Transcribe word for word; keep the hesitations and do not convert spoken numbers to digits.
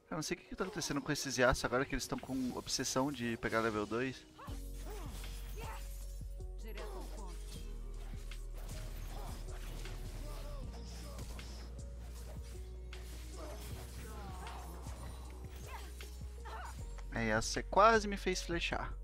Eu não sei o que que tá acontecendo com esses Yasuo agora que eles estão com obsessão de pegar level dois. É, Yasuo você quase me fez flechar.